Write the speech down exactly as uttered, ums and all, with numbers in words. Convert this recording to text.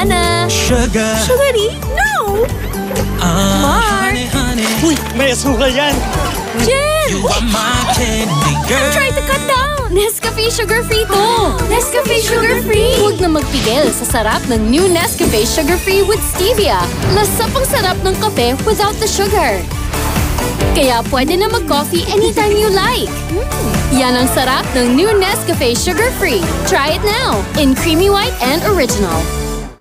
Diana. Sugar. Sugary? No! Uh, Mark. honey, honey. Uy, may asukal yan. Jen! You are my candy girl. I'm trying to cut down! Nescafé Sugar-Free to! Nescafé Sugar-Free! Huwag na magpigil sa sarap ng new Nescafé Sugar-Free with Stevia. Lasap ang sarap ng kape without the sugar. Kaya pwede na mag-coffee anytime you like. Mm. Yan ang sarap ng new Nescafé Sugar-Free. Try it now in creamy white and original.